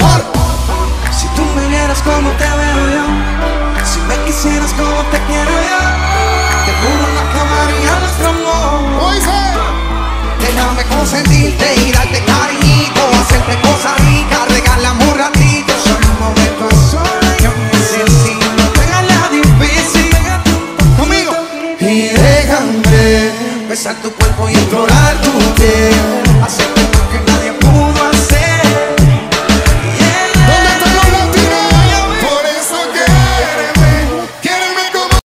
Si tú me vieras como te veo yo, si me quisieras como te quiero yo, te juro no acabaría nuestro amor. Déjame consentirte y darte cariñito, hacerte cosas ricas, regalame un ratito. Solo un momento a solas yo necesito. Pégala difícil, conmigo. Y déjame besar tu cuerpo y explorar tu piel.